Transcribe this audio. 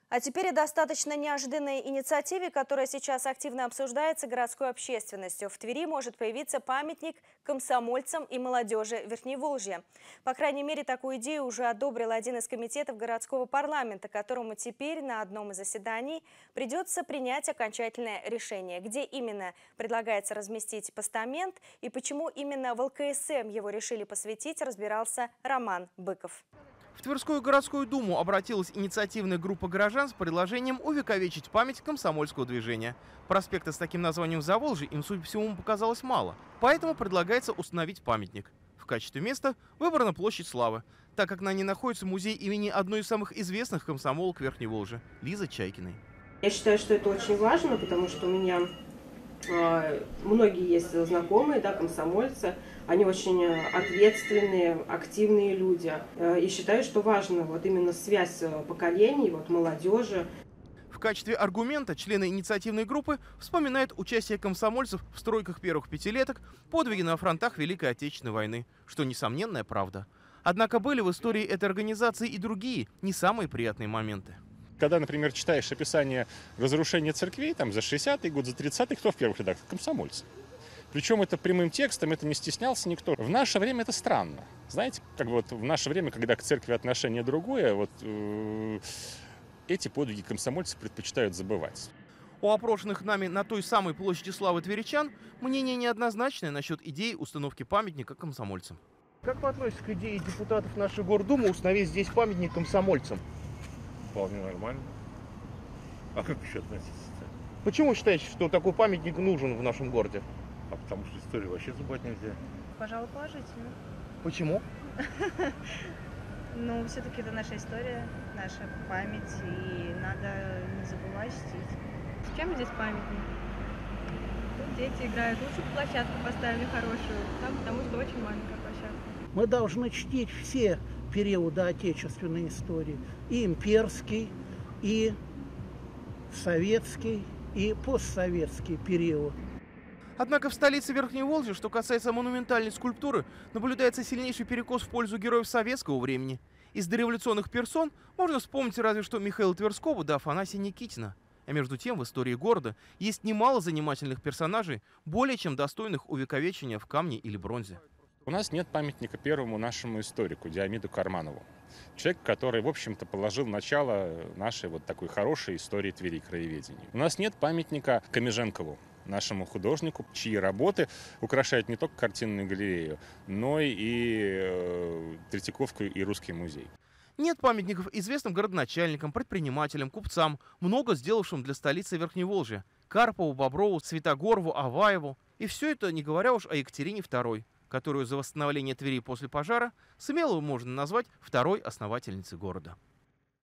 А теперь о достаточно неожиданной инициативе, которая сейчас активно обсуждается городской общественностью. В Твери может появиться памятник комсомольцам и молодежи Верхневолжья. По крайней мере, такую идею уже одобрил один из комитетов городского парламента, которому теперь на одном из заседаний придется принять окончательное решение. Где именно предлагается разместить постамент и почему именно в ЛКСМ его решили посвятить, разбирался Роман Быков. В Тверскую городскую думу обратилась инициативная группа горожан с предложением увековечить память комсомольского движения. Проспекта с таким названием в Заволжье им, судя по всему, показалось мало. Поэтому предлагается установить памятник. В качестве места выбрана площадь Славы, так как на ней находится музей имени одной из самых известных комсомолок Верхневолжья – Лизы Чайкиной. Я считаю, что это очень важно, потому что у меня многие есть знакомые, да, комсомольцы. Они очень ответственные, активные люди. И считаю, что важно вот именно связь поколений, вот молодежи. В качестве аргумента члены инициативной группы вспоминают участие комсомольцев в стройках первых пятилеток, подвиги на фронтах Великой Отечественной войны, что несомненная правда. Однако были в истории этой организации и другие, не самые приятные моменты. Когда, например, читаешь описание разрушения церквей там, за 60-й год, за 30-й, кто в первых рядах? Комсомольцы. Причем это прямым текстом, это не стеснялся никто. В наше время это странно. Знаете, как бы вот в наше время, когда к церкви отношение другое, вот эти подвиги комсомольцы предпочитают забывать. У опрошенных нами на той самой площади Славы тверичан мнение неоднозначное насчет идеи установки памятника комсомольцам. Как вы относитесь к идее депутатов нашей Гордумы установить здесь памятник комсомольцам? Вполне нормально. А как еще относиться-то? Почему считаете, что такой памятник нужен в нашем городе? А потому что историю вообще забывать нельзя. Пожалуй, положительно. Почему? Ну, все-таки это наша история, наша память, и надо не забывать чтить. Чем здесь памятник? Тут дети играют, лучше бы площадку поставили хорошую, там, потому что очень маленькая площадка. Мы должны чтить все периоды отечественной истории. И имперский, и советский, и постсоветский период. Однако в столице Верхневолжья, что касается монументальной скульптуры, наблюдается сильнейший перекос в пользу героев советского времени. Из дореволюционных персон можно вспомнить разве что Михаила Тверского да Афанасия Никитина. А между тем в истории города есть немало занимательных персонажей, более чем достойных увековечения в камне или бронзе. У нас нет памятника первому нашему историку Диомиду Карманову. Человек, который, в общем-то, положил начало нашей вот такой хорошей истории Твери краеведения. У нас нет памятника Камеженкову, нашему художнику, чьи работы украшают не только картинную галерею, но и Третьяковку и Русский музей. Нет памятников известным городоначальникам, предпринимателям, купцам, много сделавшим для столицы Верхневолжья – Карпову, Боброву, Святогорову, Аваеву. И все это не говоря уж о Екатерине II, которую за восстановление Твери после пожара смело можно назвать второй основательницей города.